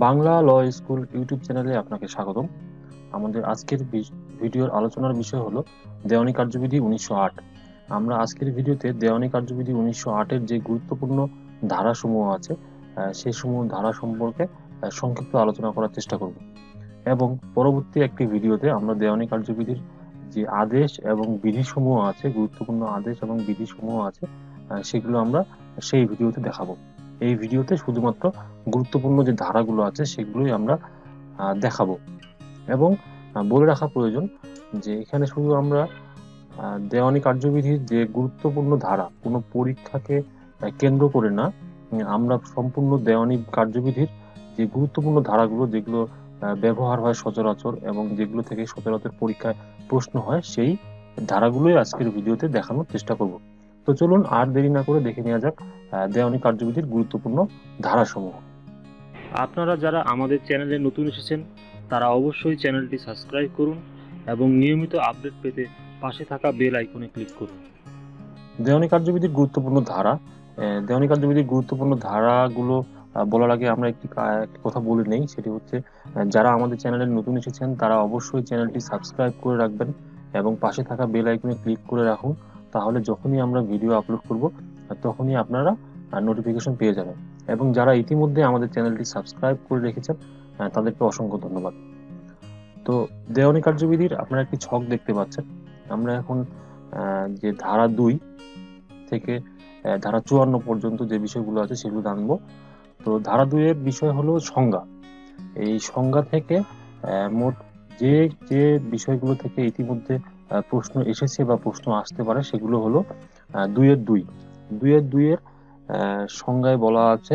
Bangla law school YouTube চ্যানেলে আপনাকে স্বাগতম। আমাদের আজকের ভিডিওর আলোচনার বিষয় হলো দেওয়ানি কার্যবিধি 1908। আমরা আজকের ভিডিওতে দেওয়ানি কার্যবিধি 1908-এর যে গুরুত্বপূর্ণ ধারাসমূহ আছে সেই সমূহ ধারা সম্পর্কে সংক্ষিপ্ত আলোচনা করার চেষ্টা করব এবং পরবর্তী একটি ভিডিওতে আমরা দেওয়ানি কার্যবিধির যে আদেশ এবং বিধিসমূহ আছে, গুরুত্বপূর্ণ আদেশ এবং বিধিসমূহ আছে, সেগুলো আমরা সেই ভিডিওতে দেখাবো। এই ভিডিওতে শুধুমাত্র গুরুত্বপূর্ণ যে ধারাগুলো আছে সেগুলোই আমরা দেখাবো। এবং বলে রাখা প্রয়োজন যে এখানে শুধু আমরা দেওয়ানি কার্যবিধির যে গুরুত্বপূর্ণ ধারা কোনো পরীক্ষাকে কেন্দ্র করে না, আমরা সম্পূর্ণ দেওয়ানি কার্যবিধির যে গুরুত্বপূর্ণ ধারাগুলো যেগুলো ব্যবহার হয় সচরাচর এবং যেগুলো থেকে সচরাচর পরীক্ষায় প্রশ্ন হয় সেই ধারাগুলোই আজকের ভিডিওতে দেখানোর চেষ্টা করব। তো চলুন আর দেরি না করে দেখে নেওয়া যাক দেওয়ানি কার্যবিধির গুরুত্বপূর্ণ ধারাসমূহ। আপনারা যারা আমাদের চ্যানেলে নতুন এসেছেন তারা অবশ্যই চ্যানেলটি সাবস্ক্রাইব করুন এবং নিয়মিত আপডেট পেতে পাশে থাকা বেল আইকনে ক্লিক করুন। দেওয়ানি কার্যবিধির গুরুত্বপূর্ণ ধারা। দেওয়ানি কার্যবিধির গুরুত্বপূর্ণ ধারাগুলো বলার আগে আমরা একটি কথা বলে নেই, সেটি হচ্ছে যারা আমাদের চ্যানেলে নতুন এসেছেন তারা অবশ্যই চ্যানেলটি সাবস্ক্রাইব করে রাখবেন এবং পাশে থাকা বেল আইকনে ক্লিক করে রাখুন। তাহলে যখনই আমরা ভিডিও আপলোড করব তখনই আপনারা নোটিফিকেশন পেয়ে যাবেন। এবং যারা ইতিমধ্যে আমাদের চ্যানেলটি সাবস্ক্রাইব করে রেখেছেন তাদেরকে অসংখ্য ধন্যবাদ। তো দেওয়ানি কার্যবিধির আপনারা একটি ছক দেখতে পাচ্ছেন। আমরা এখন যে ধারা 2 থেকে ধারা 54 পর্যন্ত যে বিষয়গুলো আছে সেগুলো জানবো। তো ধারা 2 এর বিষয় হলো সংজ্ঞা। এই সংজ্ঞা থেকে মোট যে যে বিষয়গুলো থেকে ইতিমধ্যে প্রশ্ন এসেছে বা প্রশ্ন আসতে পারে সেগুলো হলো 2 এর 2। 2 এর 2 এর সংজ্ঞায় বলা আছে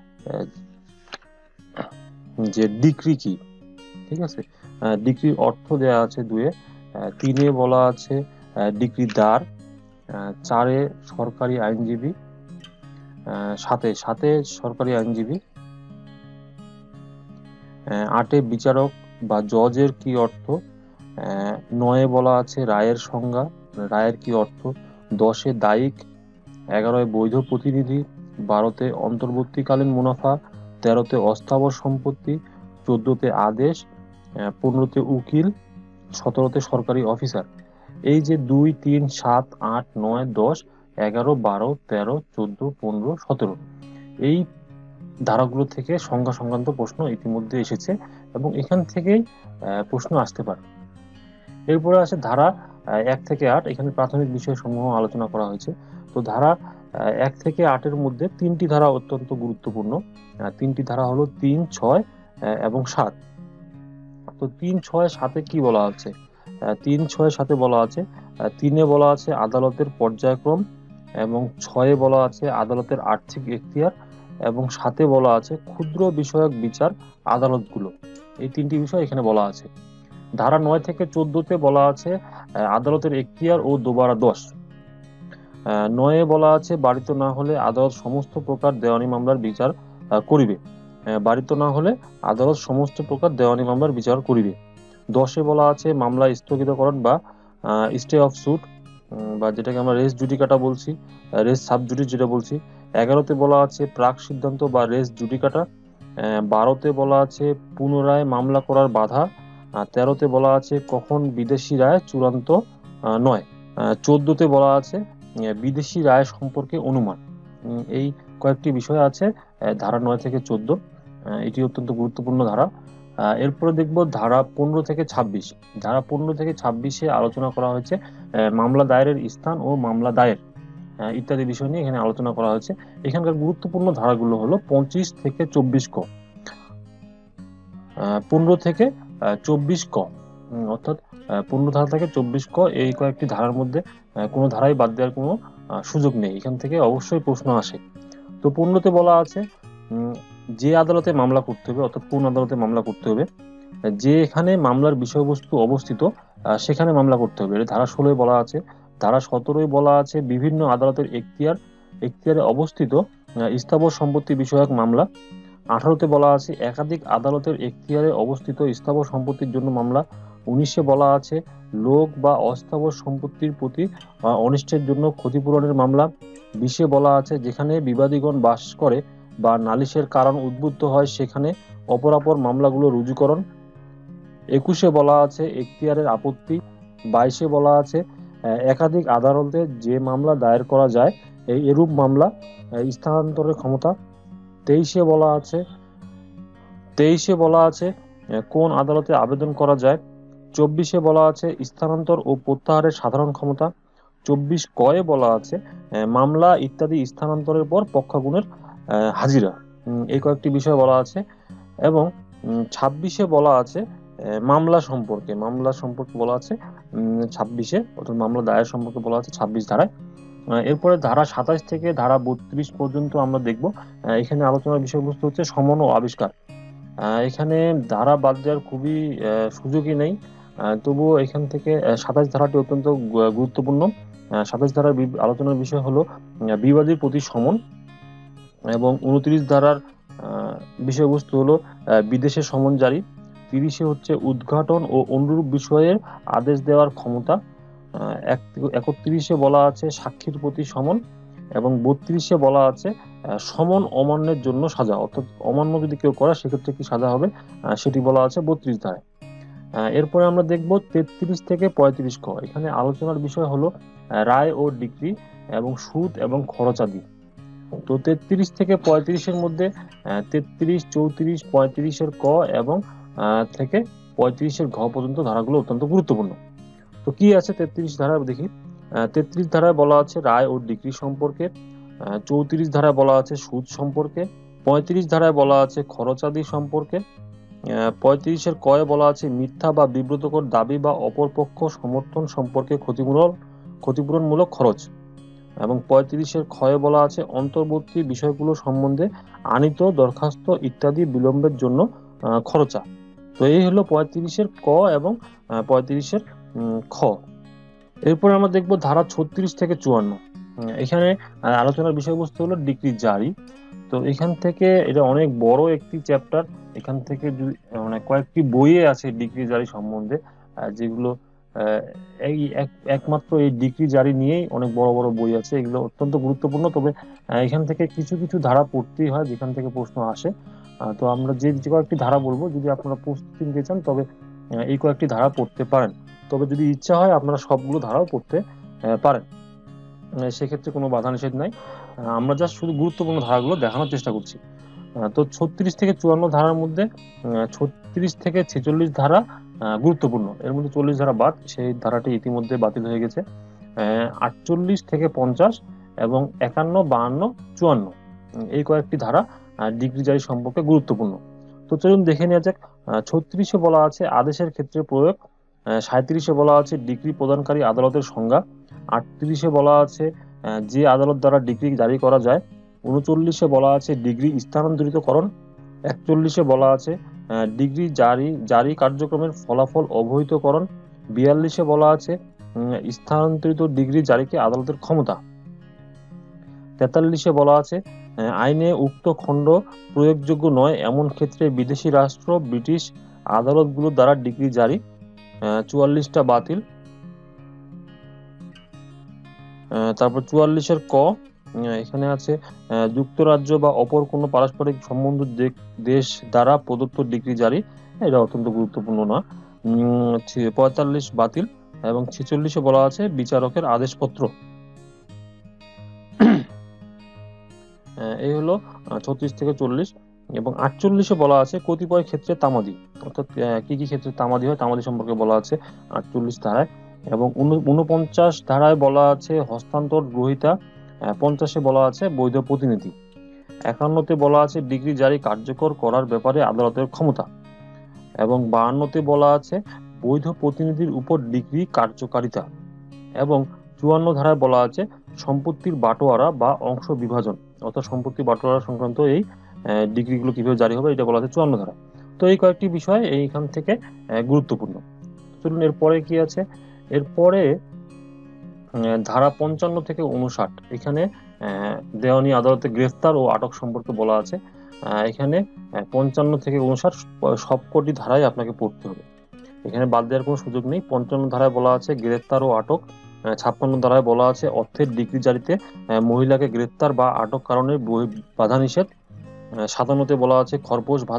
যে ডিক্রি কি, ঠিক আছে। ডিক্রির অর্থ দেয়া আছে 2 এ। 3 এ বলা আছে ডিক্রিদার, 4 এ সরকারি আইনজীবী, 7 এ সরকারি আইনজীবী, 8 এ বিচারক বা জজের কি অর্থ, 9 এ বলা আছে রায়ের সংজ্ঞা, রায়ের কি অর্থ, 10 এ দায়িক, 11 এ বৈধ প্রতিনিধি, 12 তে অন্তর্বর্তীকালীন মুনাফা, 13 তে অস্থাবর সম্পত্তি, 14 তে আদেশ, 15 তে উকিল, 17 তে সরকারি অফিসার। এই যে 2, 3, 7, 8, 9, 10, 11, 12, 13, 14, 15, 17 এই ধারাগুলো থেকে সংজ্ঞা সংক্রান্ত প্রশ্ন ইতিমধ্যে এসেছে এবং এখান থেকেই প্রশ্ন আসতে পারে। এরপরে আছে ধারা 1 থেকে 8। এখানে প্রাথমিক বিষয়সমূহ আলোচনা করা হয়েছে। তো ধারা 1 থেকে 8 এর মধ্যে 3টি ধারা অত্যন্ত গুরুত্বপূর্ণ। 3টি ধারা হলো 3, 6 এবং 7। তো 3, 6, 7-এ কি বলা আছে? 3, 6, 7-এ বলা আছে 3 এ বলা আছে আদালতের পর্যায়ক্রম এবং 6 এ বলা আছে আদালতের আর্থিক এখতিয়ার এবং 7 এ বলা আছে ক্ষুদ্র বিষয়ক বিচার আদালতগুলো। এই 3টি বিষয় এখানে বলা আছে। ধারা 9 থেকে 14-তে বলা আছে আদালতের এখতিয়ার ও দোবারা 10। 9 এ বলা আছে বারিত না হলে আদালত সমস্ত প্রকার দেওয়ানি মামলার বিচার করিবে। বারিত না হলে আদালত সমস্ত প্রকার দেওয়ানি মামলার বিচার করিবে। 10 এ বলা আছে মামলা স্থগিতকরণ বা স্টে অফ সুট, বা যেটাকে আমরা রেস জুডিকাটা বলছি, রেস সাবজুডিস যেটা বলছি। 11-তে বলা আছে প্রাক সিদ্ধান্ত বা রেস জুডিকাটা। 12-তে বলা আছে পুনরায় মামলা করার বাধা। 13-তে বলা আছে কখন বিদেশি রায় চূড়ান্ত নয়। 14-তে বলা আছে বিদেশি রায় সম্পর্কে অনুমান। এই কয়েকটি বিষয় আছে ধারা 9 থেকে 14। এটি অত্যন্ত গুরুত্বপূর্ণ ধারা। এরপরে দেখব ধারা 15 থেকে 26। ধারা 15 থেকে 26-এ আলোচনা করা হয়েছে মামলা দায়েরের স্থান ও মামলা দায়ের ইত্যাদি বিষয় নিয়ে এখানে আলোচনা করা হয়েছে। এখানকার গুরুত্বপূর্ণ ধারাগুলো হলো 25 থেকে 24 ক, 15 থেকে 24 ক, অর্থাৎ 15 ধারা থেকে 24 ক। এই কয়েকটি ধারার মধ্যে কোনো ধারাই বাদ দেওয়ার কোনো সুযোগ নেই, এখান থেকে অবশ্যই প্রশ্ন আসে। তো 15-তে বলা আছে যে আদালতে মামলা করতে হবে, অর্থাৎ কোন আদালতে মামলা করতে হবে, যে এখানে মামলার বিষয়বস্তু অবস্থিত সেখানে মামলা করতে হবে। এটা ধারা 16-এ বলা আছে। ধারা 17-এ বলা আছে বিভিন্ন আদালতের এখতিয়ারে অবস্থিত স্থাবর সম্পত্তি বিষয়ক মামলা। 18-তে বলা আছে একাধিক আদালতের এখতিয়ারে অবস্থিত স্থাবর সম্পত্তির জন্য মামলা। 19-এ বলা আছে লোক বা অস্থাবর সম্পত্তির প্রতি অনিষ্টের জন্য ক্ষতিপূরণের মামলা। 20-এ বলা আছে যেখানে বিবাদীগণ বাস করে বা নালিশের কারণ উদ্বুদ্ধ হয় সেখানে অপরাপর মামলাগুলো রুজুকরণ। 21-এ বলা আছে এখতিয়ারের আপত্তি। 22-এ বলা আছে একাধিক আদালতে যে মামলা দায়ের করা যায় এরূপ মামলা স্থানান্তরের ক্ষমতা। 23-এ বলা আছে 23-এ বলা আছে কোন আদালতে আবেদন করা যায়। 24-এ বলা আছে স্থানান্তর ও প্রত্যাহারের সাধারণ ক্ষমতা। 24 ক-এ বলা আছে মামলা ইত্যাদি স্থানান্তরের পর পক্ষাগুণের হাজিরা। এই কয়েকটি বিষয় বলা আছে। এবং 26-এ বলা আছে মামলা সম্পর্কে বলা আছে 26-এ, অর্থাৎ মামলা দায়ের সম্পর্কে বলা আছে 26 ধারায়। এরপরে ধারা 27 থেকে ধারা 32 পর্যন্ত আমরা দেখব। এখানে আলোচনার বিষয়বস্তু হচ্ছে সমন ও আবিষ্কার। এখানে ধারা বাদ দেওয়ার খুবই সুযোগই নেই। তবুও এখান থেকে 27 ধারাটি অত্যন্ত গুরুত্বপূর্ণ। 27 ধারার আলোচনার বিষয় হলো বিবাদীর প্রতি সমন। এবং 29 ধারার বিষয়বস্তু হলো বিদেশে সমন জারি। 30-এ হচ্ছে উদ্ঘাটন ও অনুরূপ বিষয়ের আদেশ দেওয়ার ক্ষমতা। 31-এ বলা আছে সাক্ষীর প্রতি সমন। এবং 32-এ বলা আছে সমন অমান্যের জন্য সাজা, অর্থাৎ অমান্য যদি কেউ করে সেক্ষেত্রে কি সাজা হবে সেটি বলা আছে 32 ধারায়। এরপরে আমরা দেখব 33 থেকে 35 ক। এখানে আলোচনার বিষয় হলো রায় ও ডিক্রি এবং সুদ এবং খরচাদি। তো 33 থেকে 35-এর মধ্যে 33, 34, 35-এর ক এবং থেকে 35-এর ঘ পর্যন্ত ধারাগুলো অত্যন্ত গুরুত্বপূর্ণ। তো কি আছে 33 ধারায় দেখি। 33 ধারায় বলা আছে রায় ও ডিক্রি সম্পর্কে। 34 ধারায় বলা আছে সুদ সম্পর্কে। 35 ধারায় বলা আছে খরচাদি সম্পর্কে। 35-এর ক-এ বলা আছে মিথ্যা বা বিব্রতকর দাবি বা অপরপক্ষ সমর্থন সম্পর্কে ক্ষতিপূরণমূলক খরচ। এবং 35-এর খ-এ বলা আছে অন্তর্বর্তী বিষয়গুলো সম্বন্ধে আনীত দরখাস্ত ইত্যাদি বিলম্বের জন্য খরচা। তো এই হলো 35-এর ক এবং 35-এর খ। এরপরে আমরা দেখব ধারা 36 থেকে 54। এখানে আলোচনার বিষয়বস্তু হলো ডিক্রি জারি। তো এখান থেকে এটা অনেক বড় একটি চ্যাপ্টার। এখান থেকে মানে কয়েকটি বইয়ে আছে ডিক্রি জারি সম্বন্ধে, যেগুলো এই একমাত্র এই ডিক্রি জারি নিয়েই অনেক বড় বড় বই আছে। এগুলো অত্যন্ত গুরুত্বপূর্ণ। তবে এখান থেকে কিছু কিছু ধারা পড়তেই হয় যেখান থেকে প্রশ্ন আসে। তো আমরা যে কয়েকটি ধারা বলবো, যদি আপনারা প্রস্তুতি নিতে চান তবে এই কয়েকটি ধারা পড়তে পারেন। তবে যদি ইচ্ছা হয় আপনারা সবগুলো ধারাও পড়তে পারেন, সেক্ষেত্রে কোনো বাধা নিষেধ নাই। আমরা জাস্ট শুধু গুরুত্বপূর্ণ ধারাগুলো দেখানোর চেষ্টা করছি। তো 36 থেকে 54 ধারার মধ্যে 36 থেকে 46 ধারা গুরুত্বপূর্ণ। এর মধ্যে 40 ধারা বাদ, সেই ধারাটি ইতিমধ্যে বাতিল হয়ে গেছে। 48 থেকে 50 এবং 51, 52, 54 এই কয়েকটি ধারা ডিগ্রি জারি সম্পর্কে গুরুত্বপূর্ণ। তো চলুন দেখে নেওয়া যাক। 36-এ বলা আছে আদেশের ক্ষেত্রে প্রয়োগ। 37-এ বলা আছে ডিগ্রি প্রদানকারী আদালতের সংজ্ঞা। 38-এ বলা আছে যে আদালত দ্বারা ডিগ্রি জারি করা যায়। 39-এ বলা আছে ডিগ্রি স্থানান্তরিতকরণ। 41-এ বলা আছে ডিগ্রি জারি কার্যক্রমের ফলাফল অবহিতকরণ। 42-এ বলা আছে স্থানান্তরিত ডিগ্রি জারিকে আদালতের ক্ষমতা। 43-এ বলা আছে আইনে উক্ত খণ্ড প্রয়োগযোগ্য নয় এমন ক্ষেত্রে বিদেশি রাষ্ট্র ব্রিটিশ আদালতগুলো দ্বারা ডিগ্রি জারি। 44টা বাতিল। তারপর 44-এর ক, এখানে আছে যুক্তরাজ্য বা অপর কোনো পারস্পরিক সম্বন্ধ দেশ দ্বারা প্রদত্ত ডিগ্রি জারি। এটা অত্যন্ত গুরুত্বপূর্ণ না। 45 বাতিল। এবং 46-এ বলা আছে বিচারকের আদেশপত্র। এই হলো 36 থেকে 40। এবং 48-এ বলা আছে কতিপয় ক্ষেত্রে তামাদি, অর্থাৎ কি কি ক্ষেত্রে তামাদি হয় তামাদি সম্পর্কে বলা আছে 48 ধারায়। এবং 49 ধারায় বলা আছে হস্তান্তর গ্রহীতা। 50-এ বলা আছে বৈধ প্রতিনিধি। 51-তে বলা আছে ডিগ্রি জারি কার্যকর করার ব্যাপারে আদালতের ক্ষমতা। এবং 52-তে বলা আছে বৈধ প্রতিনিধির উপর ডিগ্রি কার্যকারিতা। এবং 54 ধারায় বলা আছে সম্পত্তির বাটোয়ারা বা অংশ বিভাজন, অর্থাৎ সম্পত্তি বাটোয়ারা সংক্রান্ত এই ডিগ্রিগুলো কিভাবে জারি হবে এটা বলা আছে 54 ধারা। তো এই কয়েকটি বিষয় এইখান থেকে গুরুত্বপূর্ণ। চলুন এরপরে কি আছে। এরপরে ধারা 55 থেকে 59, এখানে দেওয়ানি আদালতে গ্রেফতার ও আটক সম্পর্কে বলা আছে। এখানে 55 থেকে 59 সবকটি ধারাই আপনাকে পড়তে হবে, এখানে বাদ দেওয়ার কোনো সুযোগ নেই। 55 ধারায় বলা আছে গ্রেফতার ও আটক। 56 ধারায় বলা আছে অর্থের ডিগ্রি জারিতে মহিলাকে গ্রেফতার বা আটক কারণে বাধা নিষেধ। 57-তে বলা আছে খরপোশ ভাতা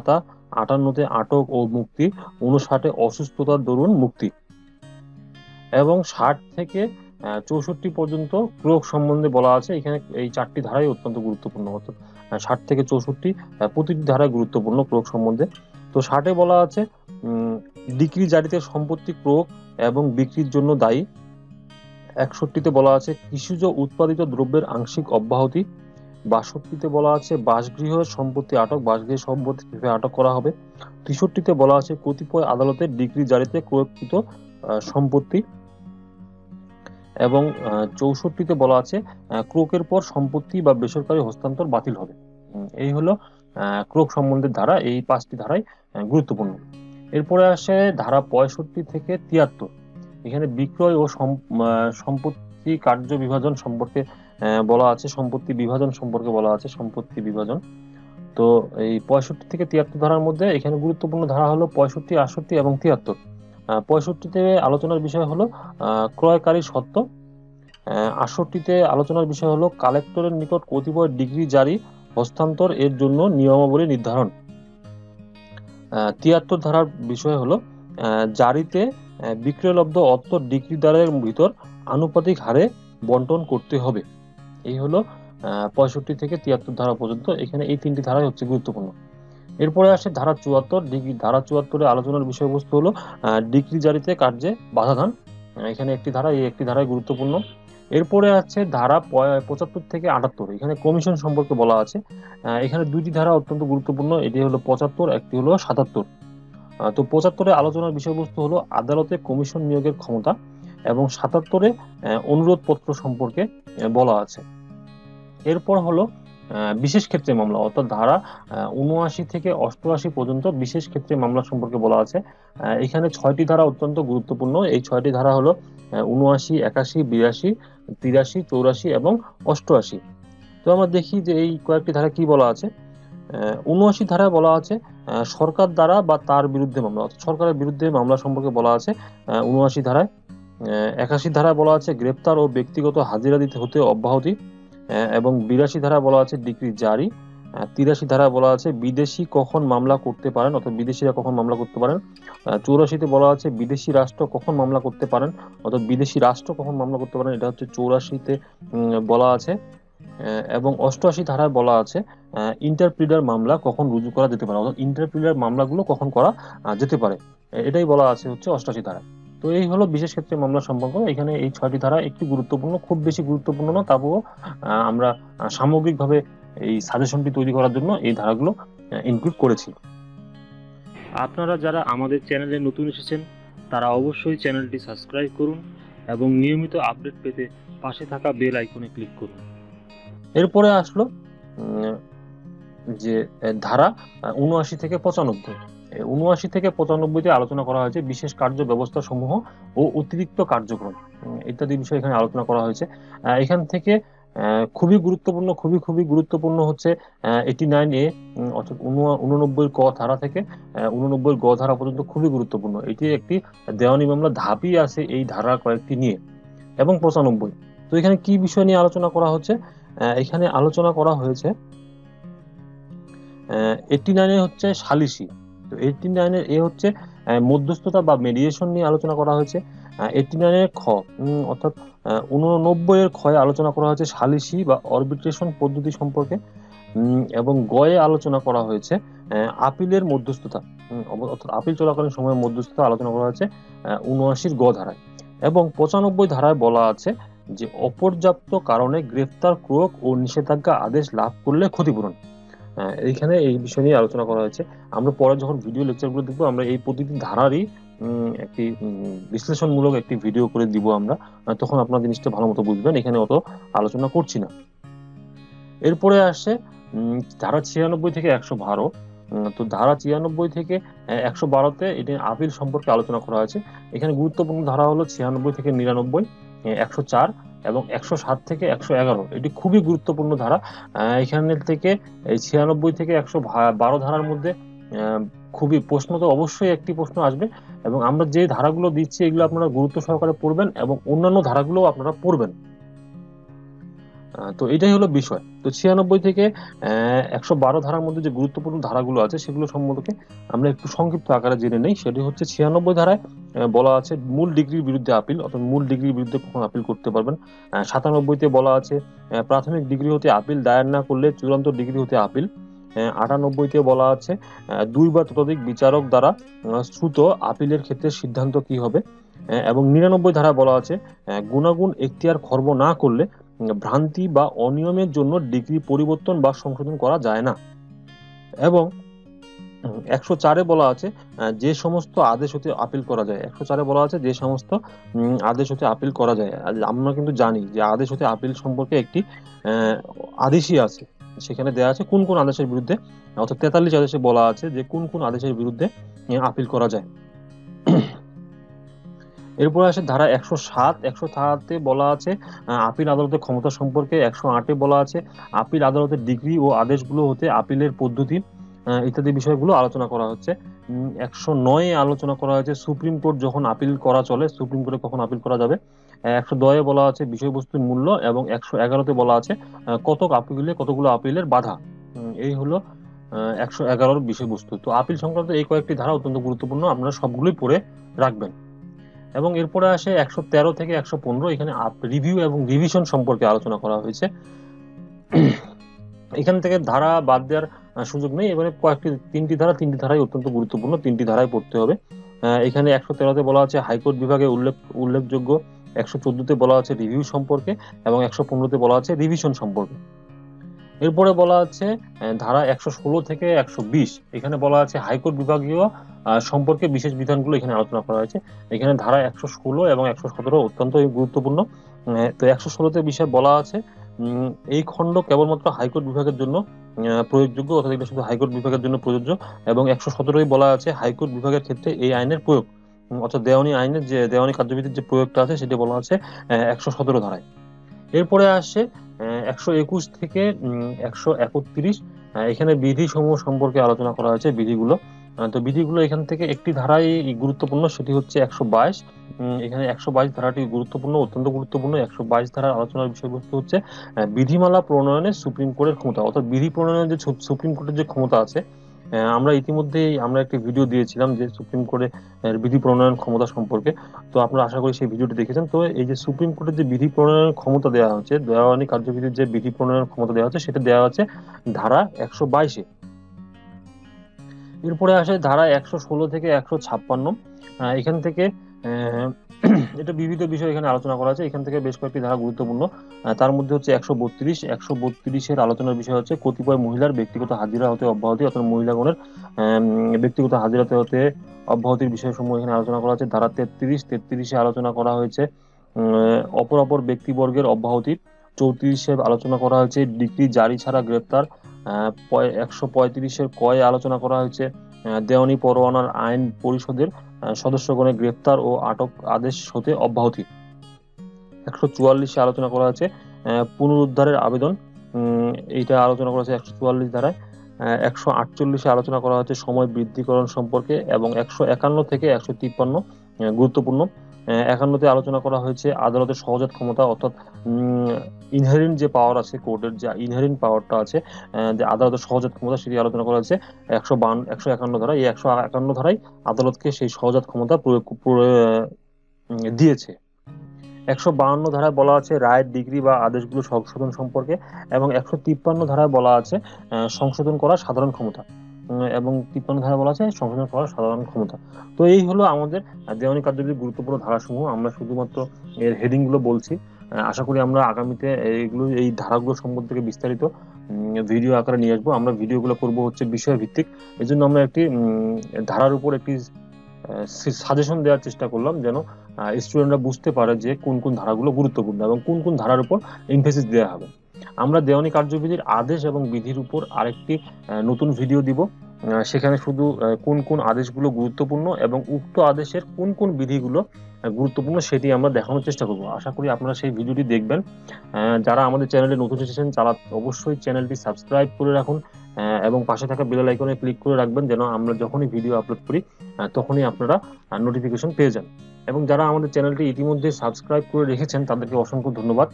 58-তে আটক ও মুক্তি, 59-এ অসুস্থতার দরুন মুক্তি। এবং 60 থেকে 64 পর্যন্ত ক্রোক সম্বন্ধে বলা আছে। এখানে এই 4টি ধারাই অত্যন্ত গুরুত্বপূর্ণ। অর্থাৎ 60 থেকে 64 প্রতিটি ধারায় গুরুত্বপূর্ণ ক্রোক সম্বন্ধে। তো 60-এ বলা আছে ডিক্রি জারিতে সম্পত্তি ক্রোক এবং বিক্রির জন্য দায়ী। 61-তে বলা আছে কৃষিজ উৎপাদিত দ্রব্যের আংশিক অব্যাহতি। 62-তে বলা আছে বাসগৃহ সম্পত্তি আটক, বাসগৃহ সম্পত্তি কিভাবে আটক করা হবে। 63-তে বলা আছে কতিপয় আদালতের ডিক্রি জারিতে ক্রয়কৃত সম্পত্তি। এবং 64-তে বলা আছে ক্রোকের পর সম্পত্তি বা বেসরকারি হস্তান্তর বাতিল হবে। এই হলো ক্রোক সম্বন্ধের ধারা। এই 5টি ধারাই গুরুত্বপূর্ণ। এরপরে আসে ধারা 65 থেকে 73। এখানে বিক্রয় ও সম্পত্তি কার্য বিভাজন সম্পর্কে বলা আছে, সম্পত্তি বিভাজন সম্পর্কে বলা আছে, সম্পত্তি বিভাজন। তো এই 65 থেকে 73 ধারার মধ্যে এখানে গুরুত্বপূর্ণ ধারা হলো 65, 68 এবং 73। 65-তে আলোচনার বিষয় হলো ক্রয়কারীর সত্ত্ব। 68-তে আলোচনার বিষয় হলো কালেক্টরের নিকট কতিপয় ডিগ্রি জারি হস্তান্তর এর জন্য নিয়মাবলী নির্ধারণ। 73 ধারার বিষয় হলো জারিতে বিক্রয়লব্ধ অর্থ ডিগ্রিদারের ভিতর আনুপাতিক হারে বন্টন করতে হবে। এই হলো 65 থেকে 73 ধারা পর্যন্ত। এখানে এই 3টি ধারাই হচ্ছে গুরুত্বপূর্ণ। এরপরে আসে ধারা 74। ধারা 74-এ আলোচনার বিষয়বস্তু হলো ডিগ্রি জারিতে কার্যে বাধাদান। এখানে একটি ধারা, এই একটি ধারাই গুরুত্বপূর্ণ। এরপরে আছে ধারা 75 থেকে 78। এখানে কমিশন সম্পর্কে বলা আছে। এখানে 2টি ধারা অত্যন্ত গুরুত্বপূর্ণ, এটি হলো 75, একটি হলো 77। তো 75-এ আলোচনার বিষয়বস্তু হলো আদালতে কমিশন নিয়োগের ক্ষমতা, এবং 77-এ অনুরোধ পত্র সম্পর্কে বলা আছে। এরপর হলো বিশেষ ক্ষেত্রে মামলা, অর্থাৎ ধারা 79 থেকে 88 পর্যন্ত বিশেষ ক্ষেত্রে মামলা সম্পর্কে বলা আছে। এখানে 6টি ধারা অত্যন্ত গুরুত্বপূর্ণ। এই 6টি ধারা হলো 79, 81, 82, 83, 84 এবং 88। তো আমরা দেখি যে এই কয়েকটি ধারা কি বলা আছে। 79 ধারায় বলা আছে সরকার দ্বারা বা তার বিরুদ্ধে মামলা, অর্থাৎ সরকারের বিরুদ্ধে মামলা সম্পর্কে বলা আছে 79 ধারায়। 81 ধারায় বলা আছে গ্রেপ্তার ও ব্যক্তিগত হাজিরা দিতে হতে অব্যাহতি। এবং 82 ধারায় বলা আছে ডিক্রি জারি। 83 ধারায় বলা আছে বিদেশি কখন মামলা করতে পারেন, অর্থাৎ বিদেশিরা কখন মামলা করতে পারেন। 84-তে বলা আছে বিদেশি রাষ্ট্র কখন মামলা করতে পারেন, অর্থাৎ বিদেশি রাষ্ট্র কখন মামলা করতে পারেন, এটা হচ্ছে 84-তে বলা আছে। এবং 88 ধারায় বলা আছে ইন্টারপ্রিটার মামলা কখন রুজু করা যেতে পারে, অর্থাৎ ইন্টারপ্রিটার মামলাগুলো কখন করা যেতে পারে, এটাই বলা আছে হচ্ছে 88 ধারায়। তো এই হলো বিশেষ ক্ষেত্রে মামলা সম্পর্ক। এখানে এই 6টি ধারা একটু গুরুত্বপূর্ণ, খুব বেশি গুরুত্বপূর্ণ না, তারপরও আমরা সামগ্রিকভাবে এই সাজেশনটি তৈরি করার জন্য এই ধারাগুলো ইনক্লুড করেছি। আপনারা যারা আমাদের চ্যানেলে নতুন এসেছেন তারা অবশ্যই চ্যানেলটি সাবস্ক্রাইব করুন এবং নিয়মিত আপডেট পেতে পাশে থাকা বেল আইকনে ক্লিক করুন। এরপরে আসলো যে ধারা 79 থেকে 95। 79 থেকে 95-তে আলোচনা করা হয়েছে বিশেষ কার্য ব্যবস্থা সমূহ ও অতিরিক্ত কার্যক্রম ইত্যাদি বিষয় এখানে আলোচনা করা হয়েছে। এখান থেকে খুবই গুরুত্বপূর্ণ হচ্ছে 89A, অর্থাৎ 89 ক ধারা থেকে 89 গ ধারা পর্যন্ত খুবই গুরুত্বপূর্ণ। এটি একটি দেওয়ানি মামলা ধাপই আছে এই ধারা কয়েকটি নিয়ে। এবং 95। তো এখানে কি বিষয় নিয়ে আলোচনা করা হচ্ছে, এখানে আলোচনা করা হয়েছে 89 হচ্ছে সালিসি। তো 89 এ হচ্ছে মধ্যস্থতা বা মেডিয়েশন নিয়ে আলোচনা করা হয়েছে। 89 খ অর্থাৎ 89 খয়ে আলোচনা করা হয়েছে সালিসি বা অর্বিট্রেশন পদ্ধতি সম্পর্কে। এবং গয়ে আলোচনা করা হয়েছে আপিলের মধ্যস্থতা, অর্থাৎ আপিল চলাকালীন সময়ে মধ্যস্থতা আলোচনা করা হয়েছে 79 গ ধারায়। এবং 95 ধারায় বলা আছে যে অপর্যাপ্ত কারণে গ্রেফতার, ক্রোক ও নিষেধাজ্ঞা আদেশ লাভ করলে ক্ষতিপূরণ। এইখানে এই বিষয় নিয়ে আলোচনা করা হয়েছে। আমরা পরে যখন ভিডিও লেকচারগুলো দেখবো আমরা এই প্রতিটি ধারারই একটি বিশ্লেষণমূলক একটি ভিডিও করে দিব আমরা, তখন আপনারা জিনিসটা ভালো মতো বুঝবেন, এখানে অত আলোচনা করছি না। এরপরে আসছে ধারা 96 থেকে 112। তো ধারা 96 থেকে 112-তে এটি আপিল সম্পর্কে আলোচনা করা হয়েছে। এখানে গুরুত্বপূর্ণ ধারা হলো 96 থেকে 99, 104 এবং 107 থেকে 111। এটি খুবই গুরুত্বপূর্ণ ধারা। এখানে থেকে এই 96 থেকে 112 ধারার মধ্যে খুবই প্রশ্ন তো অবশ্যই একটি প্রশ্ন আসবে, এবং আমরা যে ধারাগুলো দিচ্ছি এগুলো আপনারা গুরুত্ব সহকারে পড়বেন এবং অন্যান্য ধারাগুলো আপনারা পড়বেন। তো এটাই হলো বিষয়। তো 96 থেকে 112 ধারার মধ্যে যে গুরুত্বপূর্ণ ধারাগুলো আছে সেগুলো সম্পর্কে আমরা একটু সংক্ষিপ্ত আকারে জেনে নেই। সেটি হচ্ছে 96 ধারায় বলা আছে মূল ডিগ্রির বিরুদ্ধে আপিল, অর্থাৎ মূল ডিগ্রির বিরুদ্ধে কখন আপিল করতে পারবেন। 97-তে বলা আছে প্রাথমিক ডিগ্রি হতে আপিল দায়ের না করলে চূড়ান্ত ডিগ্রি হতে আপিল। 98-তে বলা আছে 2 বা ততোধিক বিচারক দ্বারা শ্রুত আপিলের ক্ষেত্রে সিদ্ধান্ত কি হবে। এবং 99 ধারায় বলা আছে গুণাগুণ এখতিয়ার খর্ব না করলে ভ্রান্তি বা অনিয়মের জন্য ডিগ্রি পরিবর্তন বা সংশোধন করা যায় না। এবং 104-এ বলা আছে যে সমস্ত আদেশ হতে আপিল করা যায়। 104-এ বলা আছে যে সমস্ত আদেশ হতে আপিল করা যায়। আমরা কিন্তু জানি যে আদেশ হতে আপিল সম্পর্কে একটি আদেশই আছে, সেখানে দেওয়া আছে কোন কোন আদেশের বিরুদ্ধে, অর্থাৎ 43 আদেশে বলা আছে যে কোন কোন আদেশের বিরুদ্ধে আপিল করা যায়। এরপরে আসে ধারা 107। 107-এ বলা আছে আপিল আদালতের ক্ষমতা সম্পর্কে। 108-এ বলা আছে আপিল আদালতের ডিগ্রি ও আদেশগুলো হতে আপিলের পদ্ধতি ইত্যাদি বিষয়গুলো আলোচনা করা হচ্ছে। 109-এ আলোচনা করা হয়েছে সুপ্রিম কোর্ট যখন আপিল করা চলে, সুপ্রিম কোর্টে কখন আপিল করা যাবে। 110-এ বলা আছে বিষয়বস্তুর মূল্য, এবং 111-তে বলা আছে কতগুলো আপিলের বাধা। এই হলো 111-র বিষয়বস্তু। তো আপিল সংক্রান্ত এই কয়েকটি ধারা অত্যন্ত গুরুত্বপূর্ণ, আপনারা সবগুলোই পড়ে রাখবেন। এবং এরপরে আসে 113 থেকে 115, এখানে রিভিউ এবং রিভিশন সম্পর্কে আলোচনা করা হয়েছে। এখান থেকে ধারা বাদ দেওয়ার সুযোগ নেই, এবারে তিনটি ধারাই অত্যন্ত গুরুত্বপূর্ণ, তিনটি ধারায় পড়তে হবে। এখানে 113-তে বলা আছে হাইকোর্ট বিভাগে উল্লেখযোগ্য, 114-তে বলা আছে রিভিউ সম্পর্কে, এবং 115-তে বলা আছে রিভিশন সম্পর্কে। এরপরে বলা আছে ধারা 116 থেকে 120, এখানে বলা আছে হাইকোর্ট বিভাগীয় সম্পর্কে বিশেষ বিধানগুলো এখানে আলোচনা করা হয়েছে। এখানে ধারা 116 এবং 117 অত্যন্ত গুরুত্বপূর্ণ। তো 116-তে বিষয় বলা আছে এই খণ্ড কেবলমাত্র হাইকোর্ট বিভাগের জন্য প্রয়োগযোগ্য, অর্থাৎ এটা শুধু হাইকোর্ট বিভাগের জন্য প্রযোজ্য। এবং 117-ই বলা আছে হাইকোর্ট বিভাগের ক্ষেত্রে এই আইনের প্রয়োগ, অর্থাৎ দেওয়ানি আইনের যে দেওয়ানি কার্যবিধির যে প্রয়োগটা আছে সেটি বলা আছে 117 ধারায়। এরপরে আসছে 121 থেকে 131, এখানে বিধি সমূহ সম্পর্কে আলোচনা করা হয়েছে, বিধিগুলো। তো বিধিগুলো এখান থেকে একটি ধারাই গুরুত্বপূর্ণ, সেটি হচ্ছে 122। এখানে 122 ধারাটি গুরুত্বপূর্ণ, অত্যন্ত গুরুত্বপূর্ণ। 122 ধারার আলোচনার বিষয়বস্তু হচ্ছে বিধিমালা প্রণয়নে সুপ্রিম কোর্টের ক্ষমতা, অর্থাৎ বিধি প্রণয়নের যে সুপ্রিম কোর্টের যে ক্ষমতা আছে। আমরা ইতিমধ্যেই একটি ভিডিও দিয়েছিলাম যে সুপ্রিম কোর্টের বিধি প্রণয়ন ক্ষমতা সম্পর্কে। তো আপনারা আশা করি সেই ভিডিওটি দেখেছেন। তো এই যে সুপ্রিম কোর্টের যে বিধি প্রণয়নের ক্ষমতা দেওয়া হচ্ছে, দেওয়ানি কার্যবিধির যে বিধি প্রণয়নের ক্ষমতা দেওয়া হচ্ছে, সেটা দেওয়া আছে ধারা 122-এ। এরপরে আসে ধারা 116 থেকে 156। এখান থেকে এটা বিবিধ বিষয় এখানে আলোচনা করা আছে। এখান থেকে বেশ কয়েকটি ধারা গুরুত্বপূর্ণ, তার মধ্যে হচ্ছে 132-এর আলোচনার বিষয় হচ্ছে কতিপয় মহিলার ব্যক্তিগত হাজিরা হতে অব্যাহতি, অর্থাৎ মহিলাগণের ব্যক্তিগত হাজিরাতে হতে অব্যাহতির বিষয়সমূহ এখানে আলোচনা করা আছে। ধারা 33-এ আলোচনা করা হয়েছে অপর ব্যক্তিবর্গের অব্যাহতি। 34-এ আলোচনা করা হয়েছে ডিগ্রি জারি ছাড়া গ্রেপ্তার। 135-এর কয়ে আলোচনা করা হয়েছে দেওয়ানি পরোয়ানার আইন পরিষদের সদস্যগণের গ্রেপ্তার ও আটক আদেশ হতে অব্যাহতি। 144-এ আলোচনা করা হয়েছে পুনরুদ্ধারের আবেদন, এইটা আলোচনা করা হয়েছে 144 ধারায়। 148-এ আলোচনা করা হয়েছে সময় বৃদ্ধিকরণ সম্পর্কে। এবং 151 থেকে 153 গুরুত্বপূর্ণ। 51-তে আলোচনা করা হয়েছে আদালতের সহজাত ক্ষমতা, অর্থাৎ ইনহেরেন্ট যে পাওয়ার আছে, কোর্টের যে ইনহেরেন্ট পাওয়ারটা আছে, যে আদালতের সহজাত ক্ষমতা, সেটি আলোচনা করা হয়েছে 151 ধারায়। এই 151 ধারায় আদালতকে সেই সহজাত ক্ষমতা দিয়েছে। 152 ধারায় বলা আছে রায়ের ডিগ্রি বা আদেশগুলো সংশোধন সম্পর্কে। এবং 153 ধারায় বলা আছে সংশোধন করা সাধারণ ক্ষমতা। এবং 53 ধারায় বলা আছে সংশোধন করা সাধারণ ক্ষমতা। তো এই হলো আমাদের দেওয়ানি কার্যবিধির গুরুত্বপূর্ণ ধারাসমূহ। আমরা শুধুমাত্র এর হেডিং গুলো বলছি। আশা করি আমরা আগামীতে এই ধারাগুলো সম্বন্ধে বিস্তারিত ভিডিও আকারে নিয়ে আসবো। আমরা ভিডিওগুলো করব হচ্ছে বিষয় ভিত্তিক। এই জন্য আমরা একটি ধারার উপর একটি সাজেশন দেওয়ার চেষ্টা করলাম, যেন স্টুডেন্টরা বুঝতে পারে যে কোন কোন ধারাগুলো গুরুত্বপূর্ণ এবং কোন কোন ধারার উপর এমফেসিস দেওয়া হবে। আমরা দেওয়ানি কার্যবিধির আদেশ এবং বিধির উপর আরেকটি নতুন ভিডিও দিব। সেখানে শুধু কোন কোন আদেশগুলো গুরুত্বপূর্ণ এবং উক্ত আদেশের কোন কোন বিধিগুলো গুরুত্বপূর্ণ সেটি আমরা দেখানোর চেষ্টা করব। আশা করি আপনারা সেই ভিডিওটি দেখবেন। যারা আমাদের চ্যানেলে নতুন এসেছেন তারা অবশ্যই চ্যানেলটি সাবস্ক্রাইব করে রাখুন এবং পাশে থাকা বেল আইকনে ক্লিক করে রাখবেন, যেন আমরা যখনই ভিডিও আপলোড করি তখনই আপনারা নোটিফিকেশন পেয়ে যান। এবং যারা আমাদের চ্যানেলটি ইতিমধ্যে সাবস্ক্রাইব করে রেখেছেন তাদেরকে অসংখ্য ধন্যবাদ।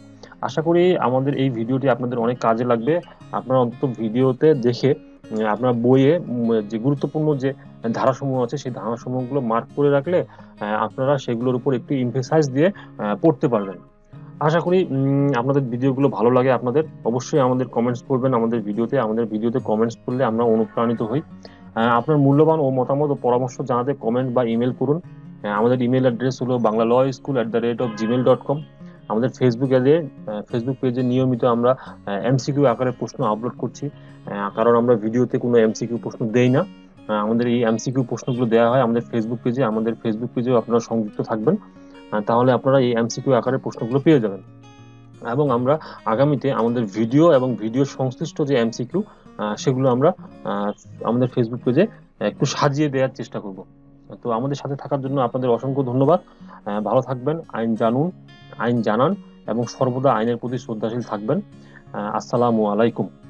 আশা করি আমাদের এই ভিডিওটি আপনাদের অনেক কাজে লাগবে। আপনারা অন্তত ভিডিওতে দেখে আপনার বইয়ে যে গুরুত্বপূর্ণ যে ধারাসমূহ আছে সেই ধারাসমূহগুলো মার্ক করে রাখলে আপনারা সেগুলোর উপর একটু ইমফেসাইজ দিয়ে পড়তে পারবেন। আশা করি আপনাদের ভিডিওগুলো ভালো লাগে। আপনাদের অবশ্যই আমাদের কমেন্টস করবেন আমাদের ভিডিওতে কমেন্টস করলে আমরা অনুপ্রাণিত হই। আপনার মূল্যবান ও মতামত ও পরামর্শ জানাতে কমেন্ট বা ইমেল করুন। আমাদের ইমেল অ্যাড্রেস হলো banglalaw@gmail.com। আমাদের ফেসবুক পেজে নিয়মিত আমরা এমসিকিউ আকারে প্রশ্ন আপলোড করছি, কারণ আমরা ভিডিওতে কোনো এমসিকিউ প্রশ্ন দেই না। আমাদের এই এমসিকিউ প্রশ্নগুলো দেওয়া হয় আমাদের ফেসবুক পেজেও আপনারা সংযুক্ত থাকবেন। তাহলে আপনারা এই এমসিকিউ আকারে প্রশ্নগুলো পেয়ে যাবেন। এবং আমরা আগামীতে আমাদের ভিডিও এবং ভিডিও সংশ্লিষ্ট যে এমসিকিউ সেগুলো আমরা আমাদের ফেসবুক পেজে একটু সাজিয়ে দেওয়ার চেষ্টা করব। তো আমাদের সাথে থাকার জন্য আপনাদের অসংখ্য ধন্যবাদ। ভালো থাকবেন, আইন জানুন, আইন জানান এবং সর্বদা আইনের প্রতি শ্রদ্ধাশীল থাকবেন। আসসালামু আলাইকুম।